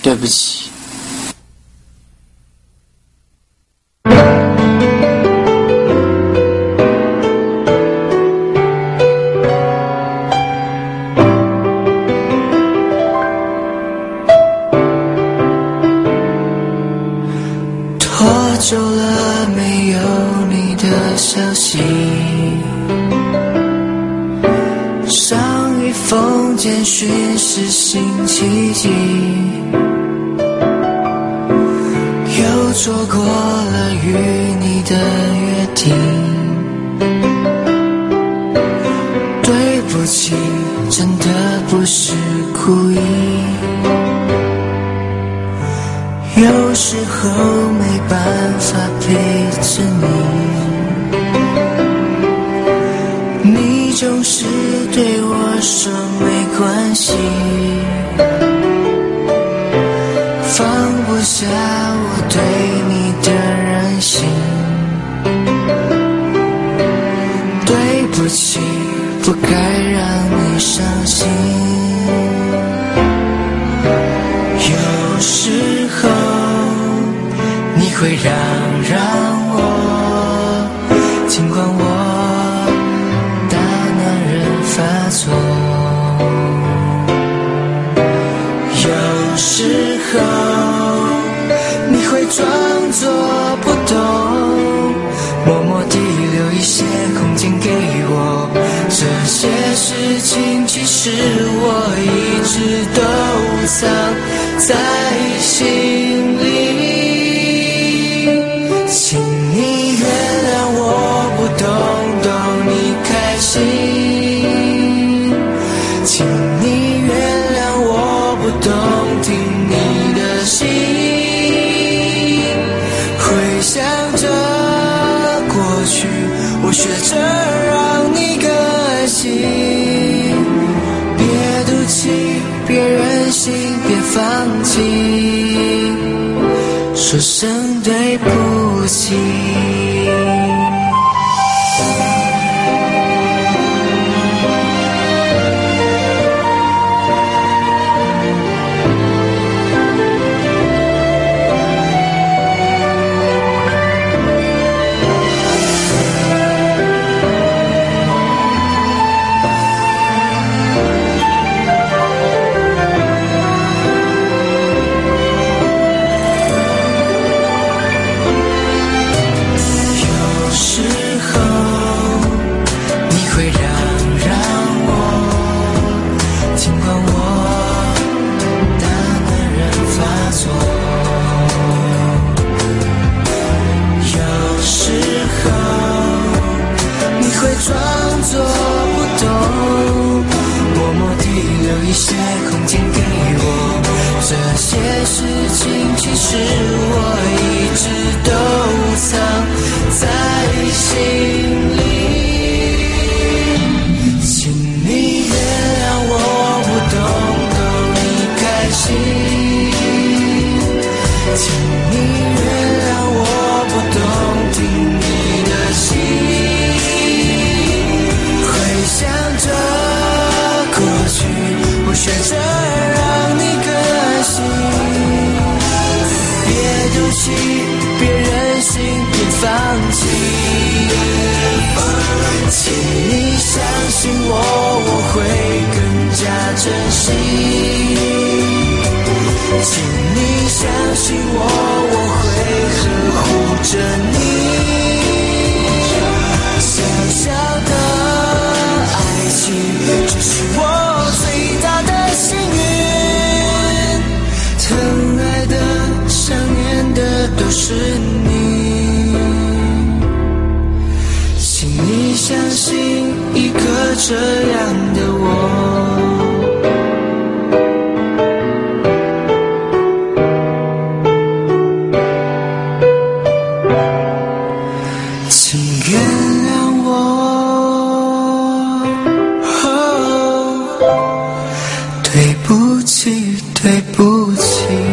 对不起。 多久了没有你的消息？上一封简讯是星期几？又错过了与你的约定。对不起，真的不是故意。有时候没办法陪着你，你总是对我说没关系，放不下我对你的任性。对不起，不该让你伤心。有时候你会让我，尽管我大男人发作。有时候你会装作不懂，默默地留一些空间给我。这些事情其实我一直都藏在心里。请你原谅我不懂你开心，请你原谅我不懂听你的心。回想着过去，我学着让你更心。别赌气，别任性，别放弃，说声对不起。装作不懂，默默地留一些空间给我。这些事情其实我一直都藏在心里。请你原谅我不懂你开心，请你原谅我不懂听你的心。想着过去，我选择让你更安心。别赌气，别任性，别放弃。请你相信我会更加珍惜。请你相信我会呵护着你。小小的爱情，这是我最大的幸运。疼爱的、想念的都是你。请你相信一个这样的我。请原谅我，对不起，对不起。